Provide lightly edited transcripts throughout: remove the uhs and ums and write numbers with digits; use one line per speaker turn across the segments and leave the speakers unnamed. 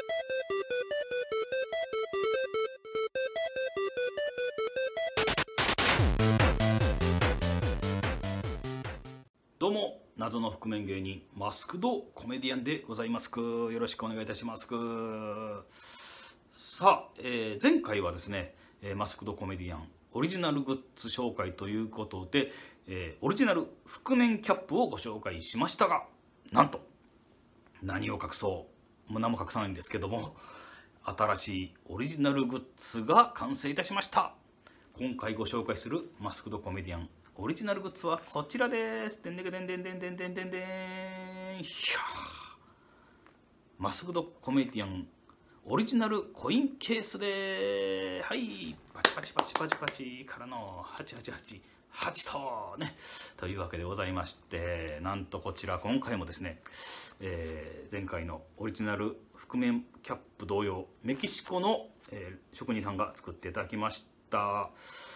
どうも、謎の覆面芸人マスクドコメディアンでございますく。よろしくお願いいたしますく。さあ、前回はですね、マスクドコメディアンオリジナルグッズ紹介ということで、オリジナル覆面キャップをご紹介しましたが、なんと何を隠そう、もう何も隠さないんですけども、新しいオリジナルグッズが完成いたしました。今回ご紹介するマスクドコメディアンオリジナルグッズはこちらです。でんでんでんでんでんでんでんでんでん。マスクドコメディアンオリジナルコインケースで、はい、パチパチパチパチパチからの8888とね、というわけでございまして、なんとこちら今回もですね、前回のオリジナル覆面キャップ同様、メキシコの、職人さんが作っていただきました。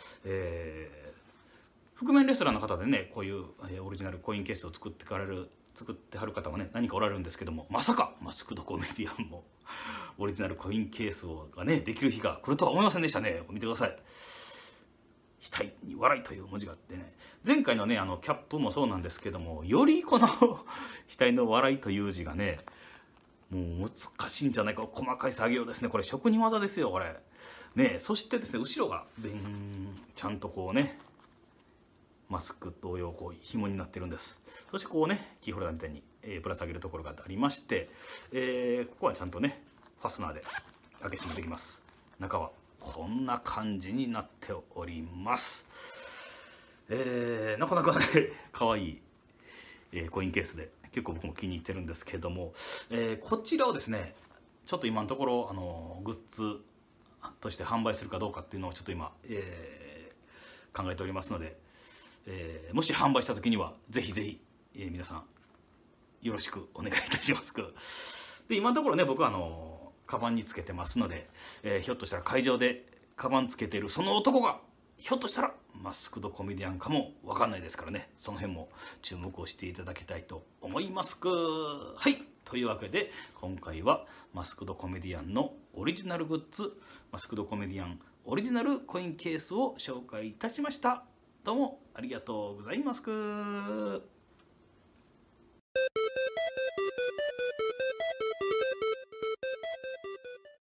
覆面レスラーの方でね、こういうオリジナルコインケースを作ってはる方もね、何かおられるんですけども、まさかマスクドコメディアンもオリジナルコインケースがねできる日が来るとは思いませんでしたね。見てください。額に笑いという文字があってね、前回のねキャップもそうなんですけども、よりこの額の笑いという字がね、もう難しいんじゃないか。細かい作業ですね。これ職人技ですよこれね。そしてですね、後ろがちゃんとこうね、マスク同様こう紐になってるんです。そしてこうね、キーホルダーみたいに、ぶら下げるところがありまして、ここはちゃんとねファスナーで開け閉めできます。中はこんな感じになっております。なかなかね可愛い、コインケースで結構僕も気に入ってるんですけども、こちらをですねちょっと今のところグッズとして販売するかどうかっていうのをちょっと今、考えておりますので、もし販売した時にはぜひぜひ、皆さんよろしくお願いいたします。で今のところね、僕はカバンにつけてますので、ひょっとしたら会場でカバンつけているその男がひょっとしたらマスクドコメディアンかもわかんないですからね、その辺も注目をしていただきたいと思います。はい、というわけで今回はマスクドコメディアンのオリジナルグッズ、マスクドコメディアンオリジナルコインケースを紹介いたしました。どうもありがとうございます。